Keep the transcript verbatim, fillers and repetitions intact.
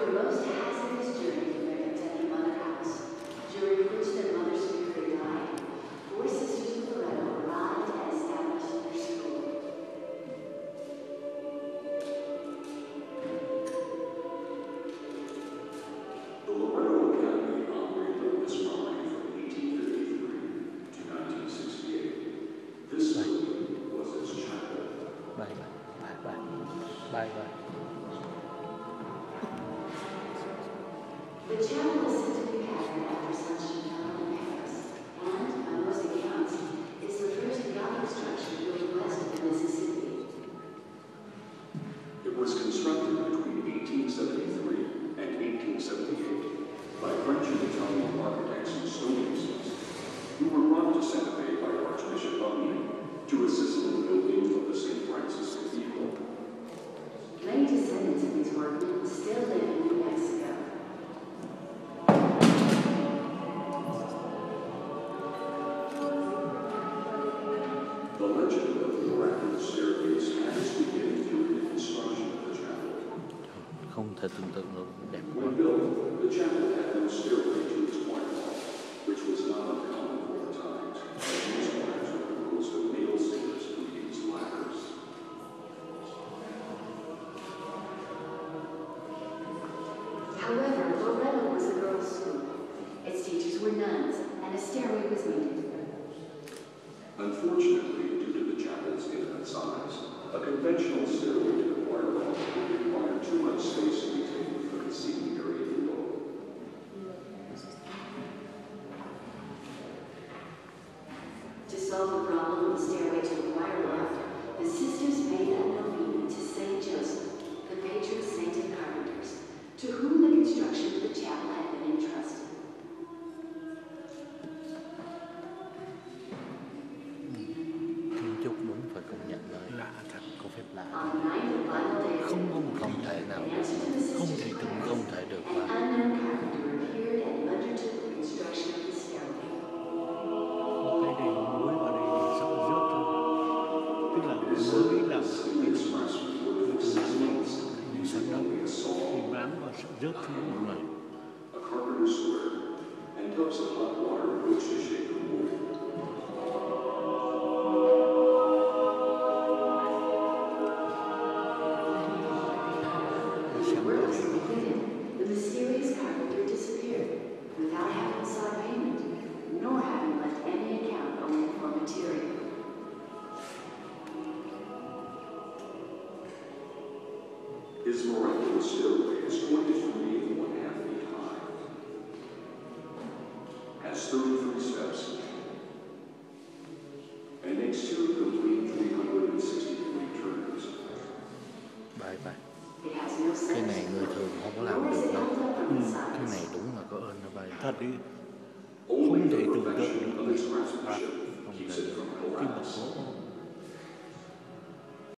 a most hazardous journey to their Kentucky mother house, during which their mother superior died. Four sisters of Loretto arrived and established their school. The Loretto Academy operated on this property from eighteen fifty-three to nineteen sixty-eight. This building was its chapel. Bye bye. Bye bye. Bye bye. The chapel is said to be patterned after such a town in Paris, and, by most accounts, is the first Gothic structure built west of the Mississippi. It was constructed between eighteen seventy-three and eighteen seventy-eight by French and Italian architects and stonemasons, who were brought to Santa Fe by Archbishop Bugny to assist in the building of the Saint Francis Cathedral. Many descendants of these workmen still live in New Mexico. The legend of the miraculous staircase had its beginning during the construction of the chapel. Không thể tưởng tượng được, đẹp quá. When built, the chapel had no stairway to its choir hall, which was not uncommon for the times, as these choirs were composed of male singers who used ladders. However, Loretto was a girls' school. Its teachers were nuns, and a stairway was needed. Unfortunately, due to the chapel's intimate size, a conventional stairway to the choir hall would require too much space to be taken from the seating area below. To solve the problem of the stairway to the choir loft, the sisters made a novena to Saint Joseph, the patron saint of carpenters, to whom the construction of the chapel had been entrusted. Kiến trúc đúng phải công nhận lời lạ thật, có phép lạ. On the night of Bible day, Không có một không thể nào, in answer to the không sisters' thể tưởng request, không thể được an và unknown carpenter appeared and undertook the construction of the stairway. Một cái đèn muối vào đây thì sợ rớt thôi. Tức là muối làm cái đèn từ lá này thì sợ động, thì bám vào sợ rớt xuống. đúng rồi. A carpenter's square, and tubs of hot water in which to shake the wood. When the work was completed, the mysterious carpenter disappeared, without having sought payment, nor having left any account only for material. His miraculous stairway is twenty-three and one half feet high, has thirty-three steps, and makes two complete three hundred sixty-three turns. Bye bye. It has no Cái này sense, người thường không có làm nor is được it đâu. held up Ừ, from the cái này sides. đúng là có ơn nó bay. Thật đi, Only không the thể tưởng tượng perfection được of its Không craftsmanship thể keeps được. it from cái mặt collapse. gỗ